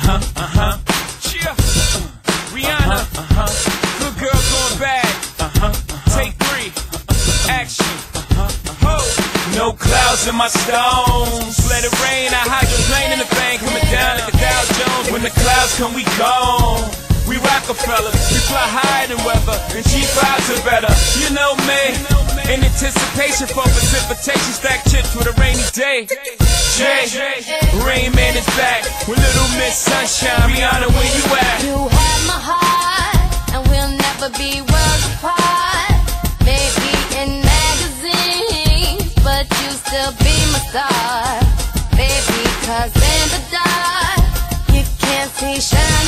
Cheer. Rihanna. Good girl going bad. Take 3. Action. Ho. No clouds in my stones. Let it rain. I hydroplane in the bank. Coming down like the Dow Jones. When the clouds come, we gone. We Rockefeller. We fly higher than weather. And cheap vibes are better. You know me. In anticipation for precipitation. Stack chips with a rainy day. Jay, Rain Man is back with Little Miss Sunshine. Rihanna, where you at? You have my heart, and we'll never be worlds apart. Maybe in magazines, but you still be my star. Baby, 'cause in the dark, you can't see shine.